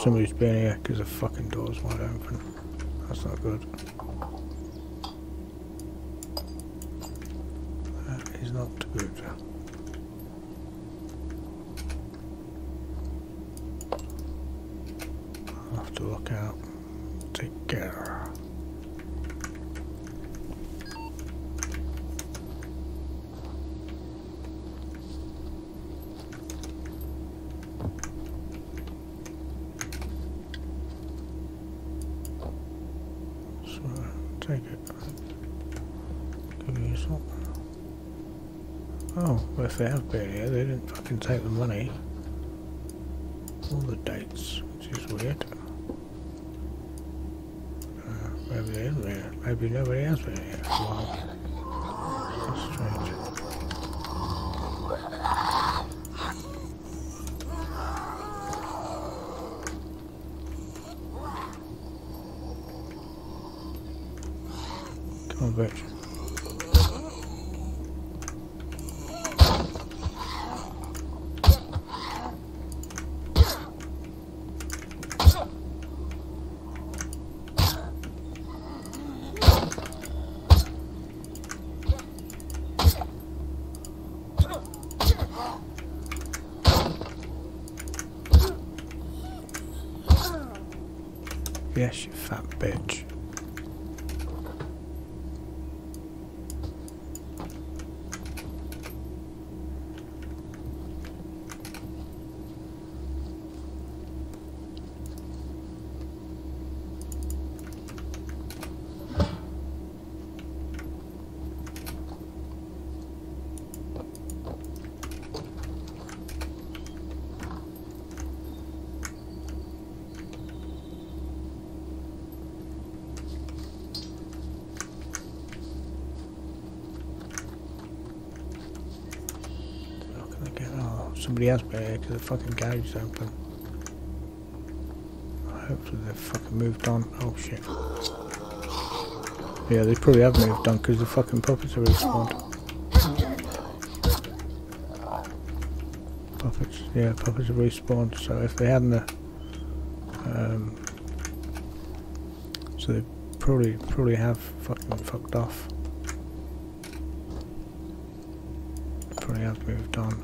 somebody's been here because the fucking door's wide open. That's not good. That is not good. I'll have to look out. Take care. Take it. Give you something. Oh, well, if they have been here, they didn't fucking take the money. All the dates, which is weird. Maybe they isn't here. Maybe nobody has been here. Wow. That's strange. Come on, bitch. Yes, you fat bitch. Somebody else been here because the fucking garage is open. Hopefully they've fucking moved on. Oh shit. Yeah, they probably have moved on because the fucking puppets are respawned. Puppets, yeah, puppets are respawned. So if they hadn't, so they probably have fucking fucked off. They probably have moved on.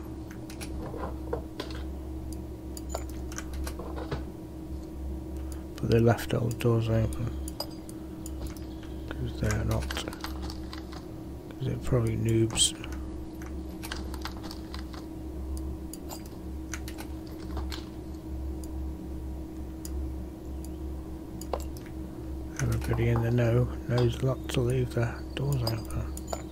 But they left all the doors open because they're not, because they're probably noobs. Everybody in the know knows not to leave the doors open.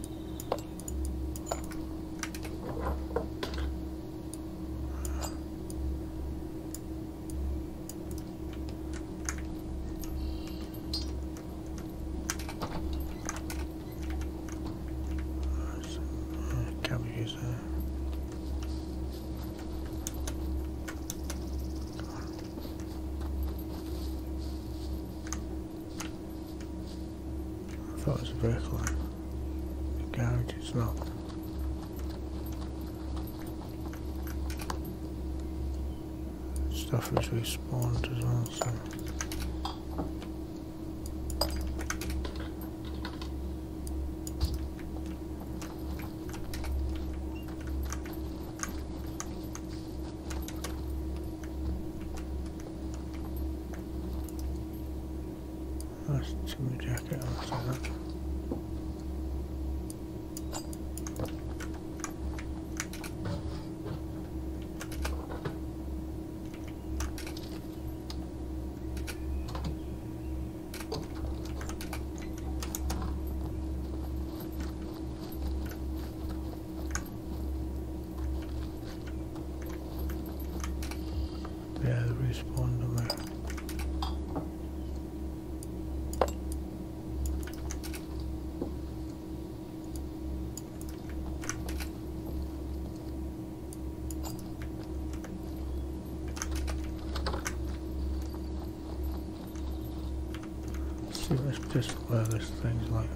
I thought it was a vehicle. The garage is not. Stuff is respawned as well, so. That's Timmy jacket, I'll say that. Yeah, they respawned on there. See, let's just where this thing's like.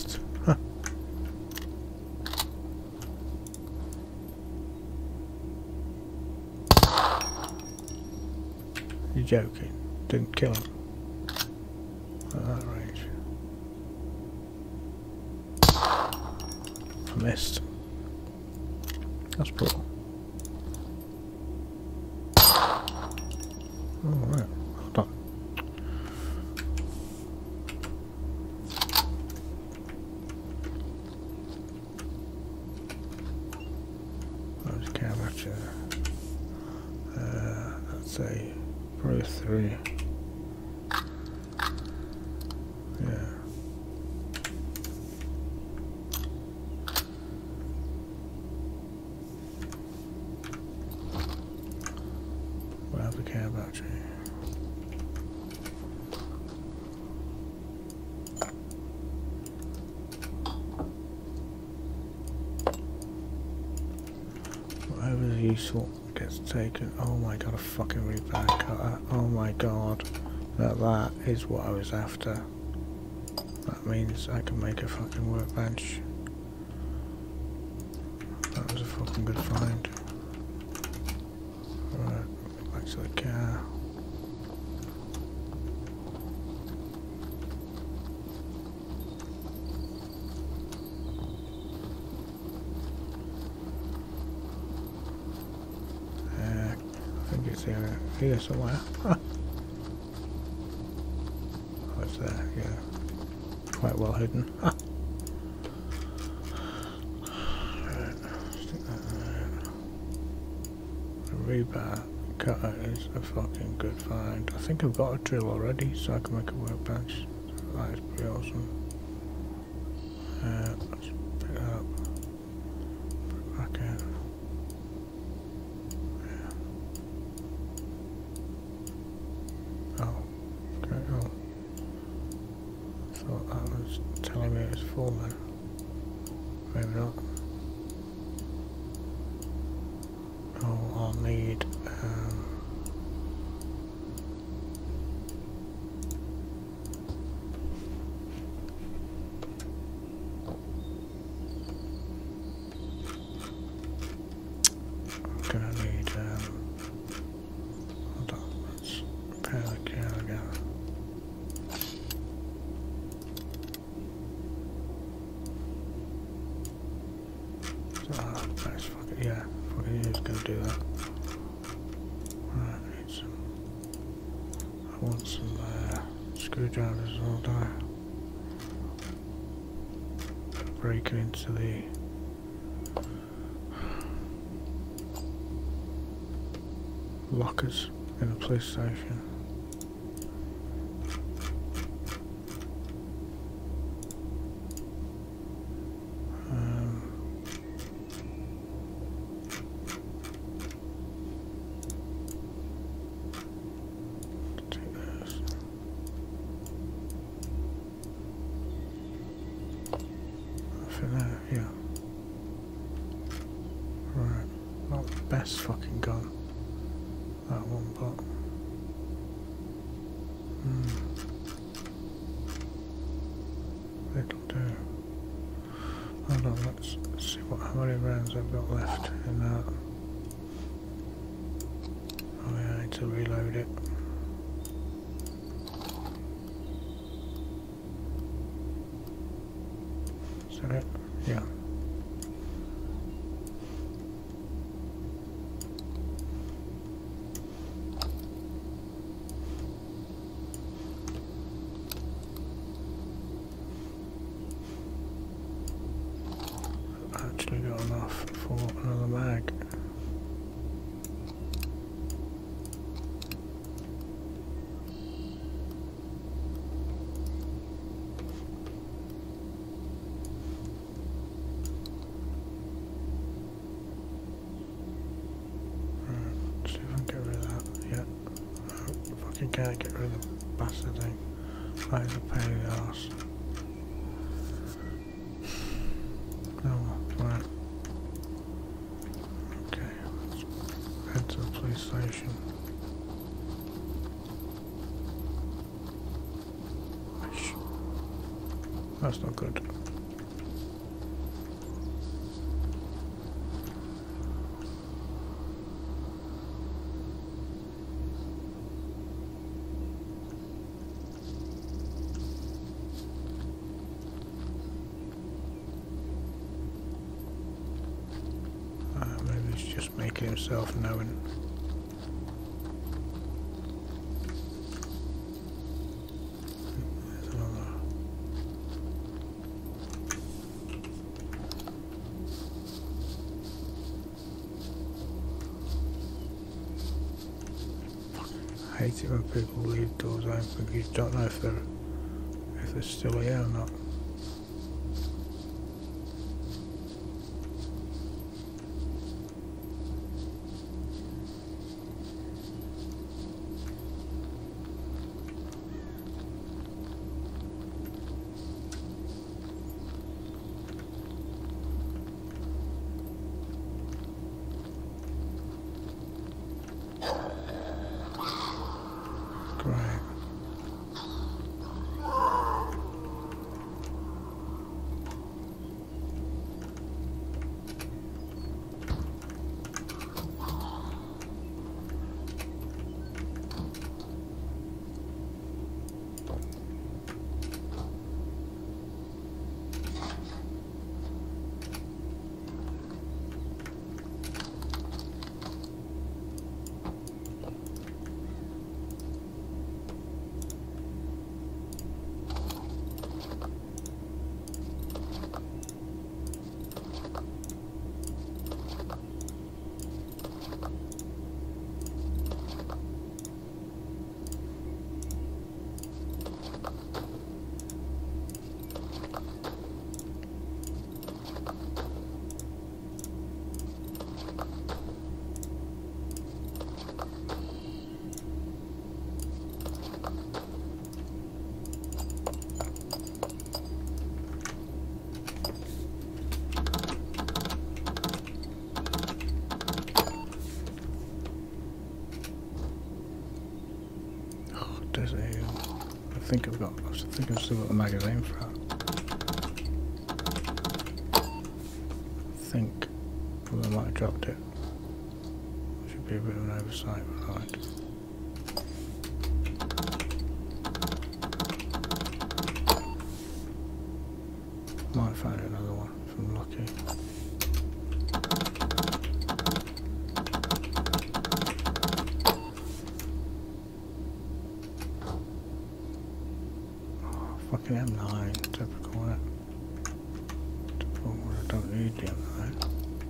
missed. Huh. You're joking. Didn't kill him. At that range. I missed. That's brutal. Oh, right. Hold on. There's a cab actually. That's a Pro 3. Yeah. We'll have the cab actually. Whatever's useful gets taken. Oh my god, a fucking rebar cutter. Oh my god. That is what I was after. That means I can make a fucking workbench. That was a fucking good find. Right, back to the car. I think it's here somewhere. Oh, it's there, yeah. Quite well hidden. Right, stick that there. The rebar cutter is a fucking good find. I think I've got a drill already, so I can make a workbench. That is pretty awesome. Let's pick it up. Put it back in. Oh, okay, oh. I thought that was telling me it was full then. Maybe not. Oh, I'll need, I'm gonna need, hold on, let's repair the car again. Let's fuck it, yeah, fucking is gonna do that. Right, I need some, I want some, screwdrivers as well, don't I? Breaking into the lockers in the police station. Take this. For there, yeah. Right, not the best fucking gun. That one, but it'll do. Hold on, let's see how many rounds I've got left in that. Oh yeah, I need to reload it. Is that it? Yeah. Actually got enough for another mag. Right, see if I can get rid of that. Yeah. No, fucking can't get rid of the bastard thing. That is a pain in the arse. Oh, right. Okay, let's head to the police station. That's not good. making himself known. There's another. I hate it when people leave doors open because you don't know if they're still here or not. Great. There's a. I think I've still got the magazine for it. I think. Well, I might have dropped it. Should be a bit of an oversight, right? Might find another one if I'm lucky. Fucking M9, typical, isn't it? Typical when I don't need the M9.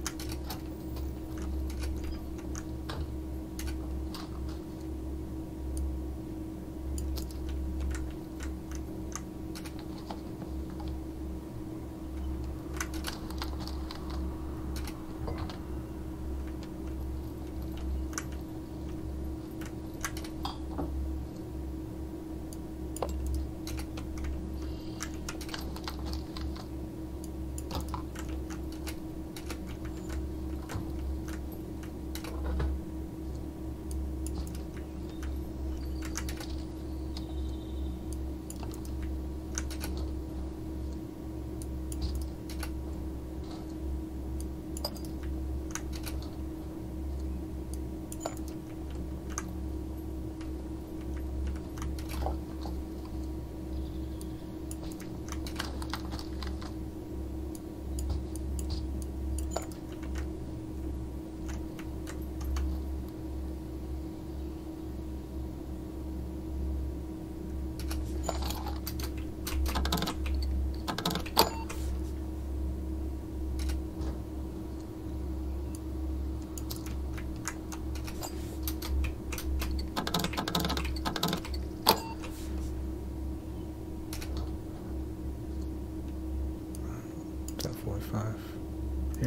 Is that 45? Yeah.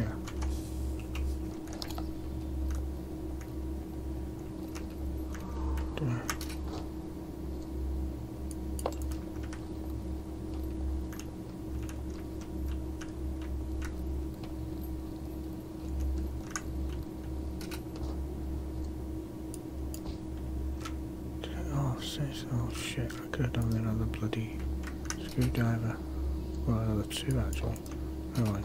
Damn. Oh shit, I could have done with another bloody screwdriver. Well, another two actually. Anyway.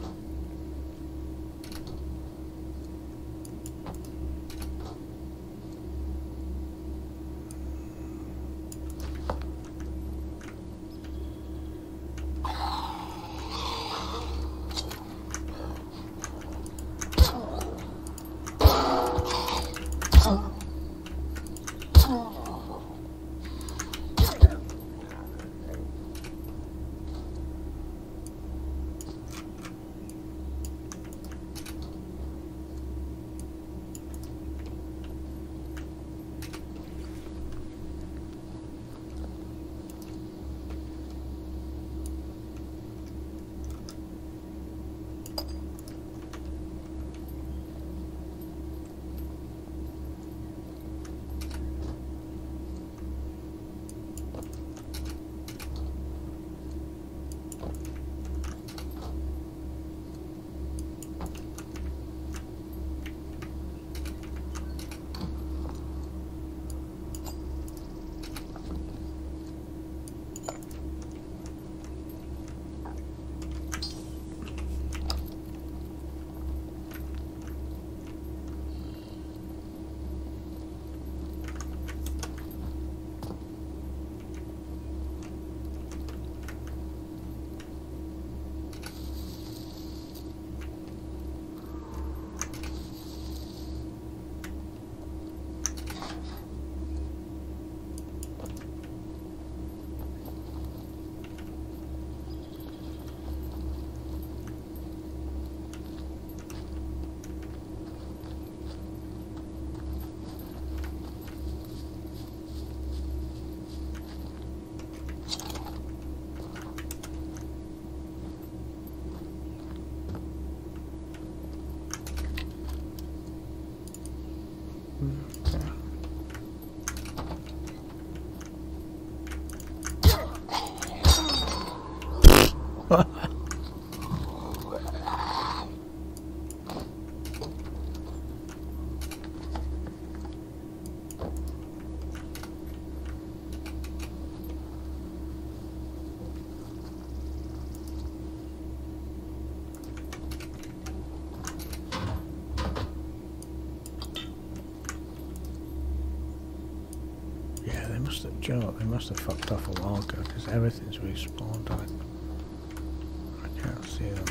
must have, do you know what, they must have fucked off a while ago because everything's respawned on it. I can't see them.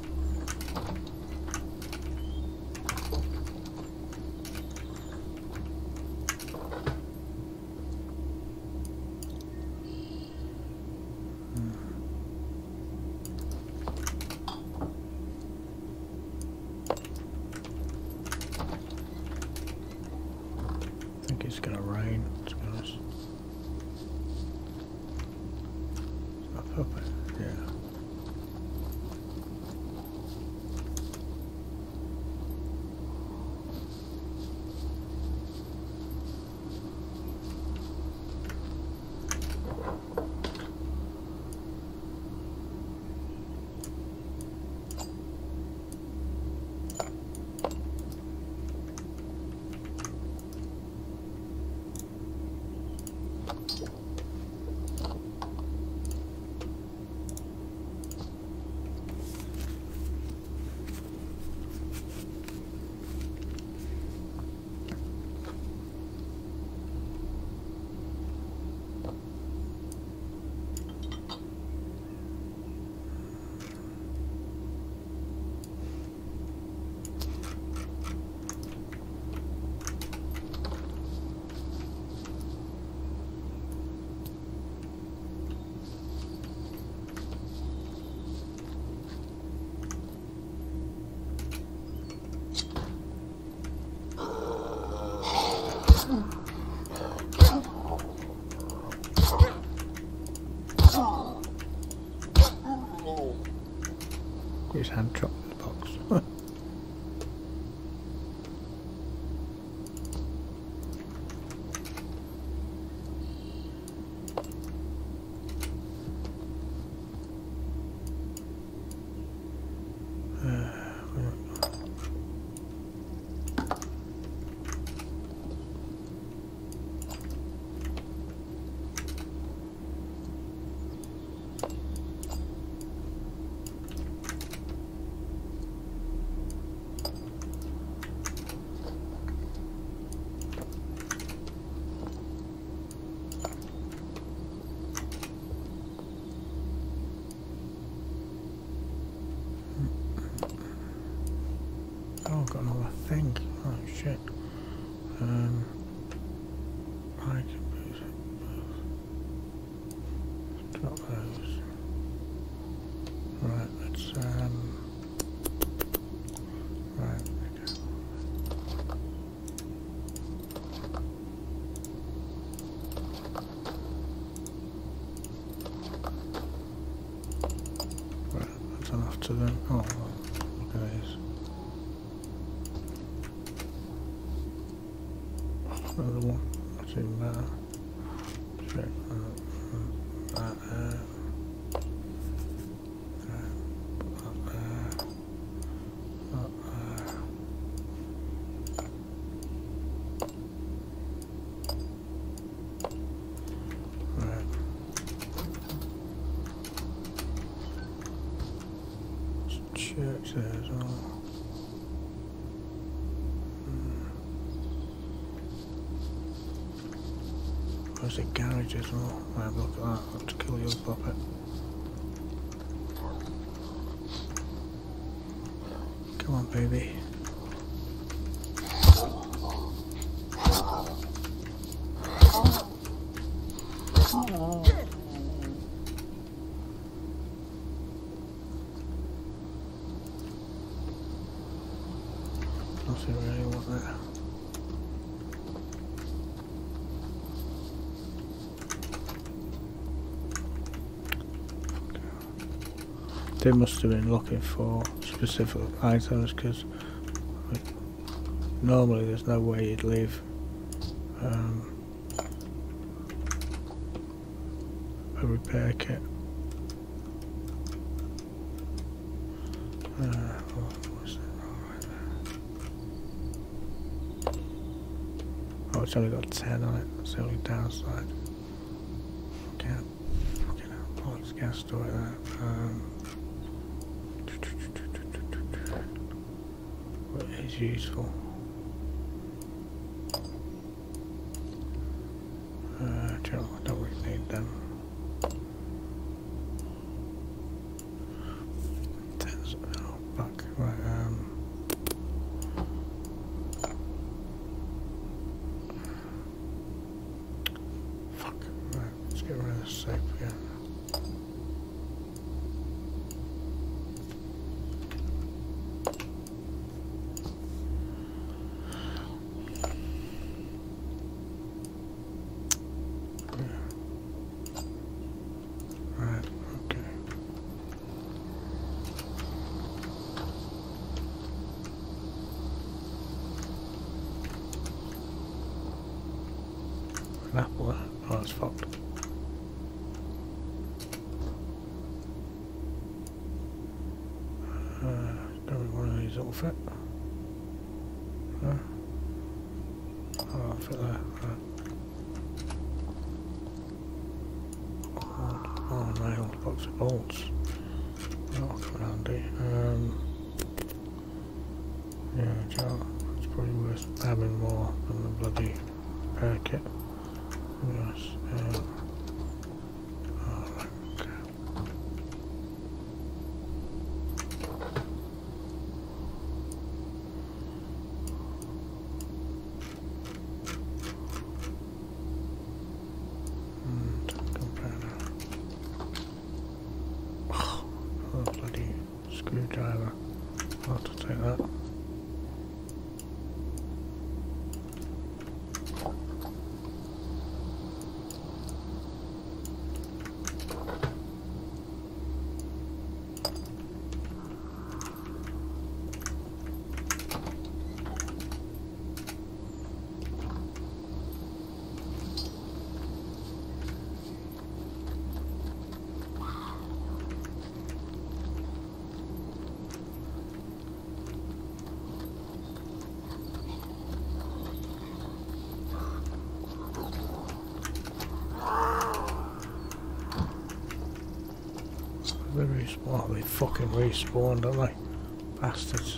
I think it's gonna rain, to be honest. Up, up, yeah. His hand chopped in the box. Oh, I've got another thing. Oh shit. I can use it. Drop those. Right, let's right, okay. Right, that's enough to them. Oh, look at this. Another one, not even better. Check that there. Put that there. That there. Right. There's a church there as well. There's a garage as well. I'll have a look at that. I'll have to kill the other puppet. Come on, baby. Nothing really, was there? They must have been looking for specific items because normally there's no way you'd leave a repair kit. What's that? Right there. Oh, it's only got 10 on it. That's the only downside. Can't fucking hell. Oh, it's gas store there. What is useful? Do you know Oh, it's fucked. Don't be one of these that'll fit. Oh, I'll fit there. Oh, nail, lots of bolts. That'll come handy. Yeah, it's probably worth having more than the bloody repair kit. Yes. Oh, okay. Oh, bloody screwdriver. I'll have to take that. They fucking respawn, don't they? Bastards.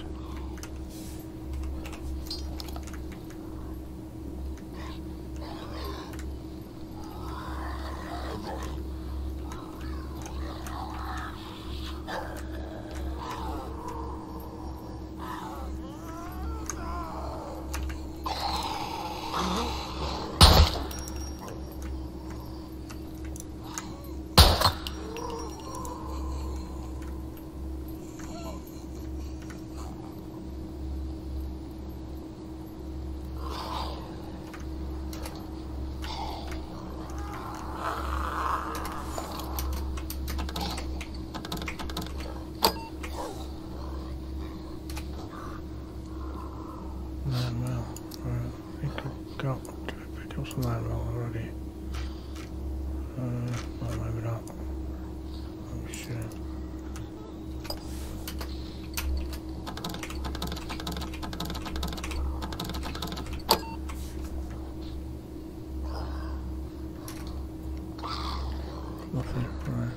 Pick up some landroll already. Well, maybe not. I'm sure. Nothing, right.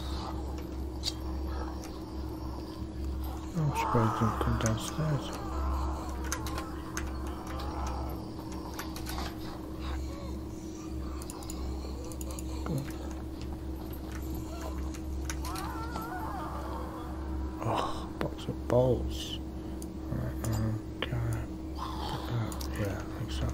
I'm surprised it didn't come downstairs. Oh, box of bolts. Right, okay. Yeah, I think so.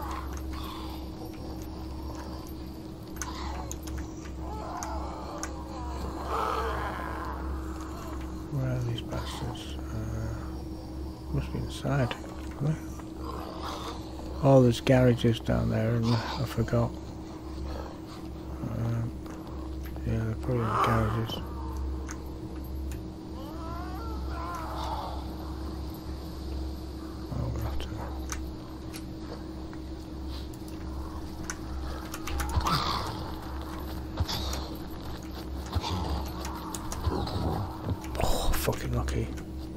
Where are these bastards? Must be inside. Oh, there's garages down there, and I forgot. Yeah, they're probably in the garages. Oh, we'll have to. Oh, fucking lucky.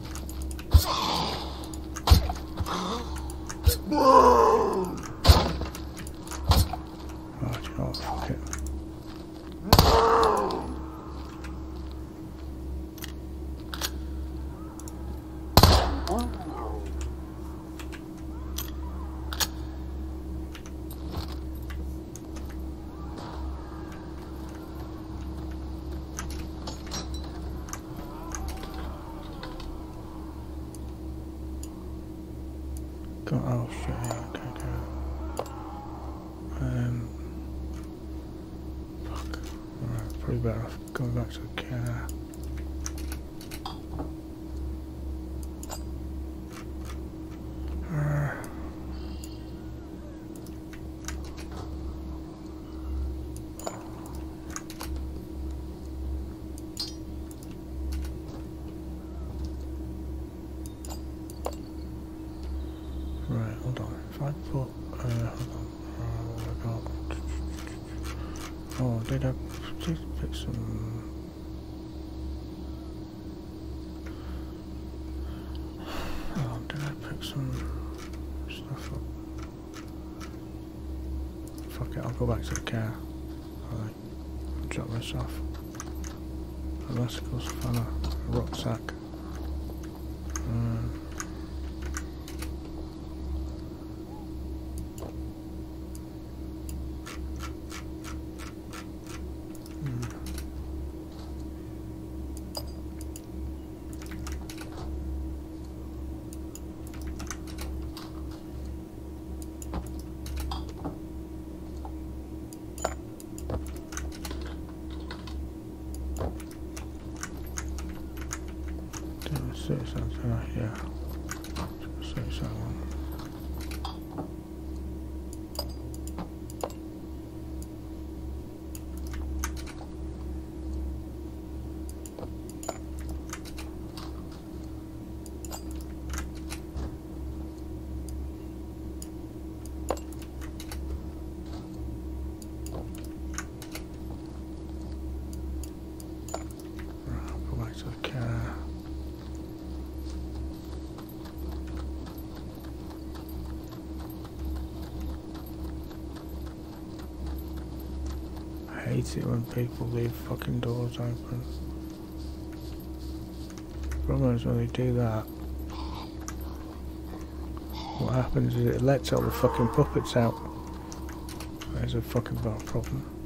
Oh, do you know what? Fuck it. Oh shit, yeah, okay, okay. Fuck. Alright, probably better off going back to the car. Right, hold on. If I put, hold on, what have I got? did I pick some? Oh, did I pick some stuff up? Fuck it, I'll go back to the car. Alright, I'll drop this off. A bicycle spanner, a rucksack. Yeah. So go back to the car. I hate it when people leave fucking doors open. Problem is when they do that, what happens is it lets all the fucking puppets out. There's a fucking bad problem.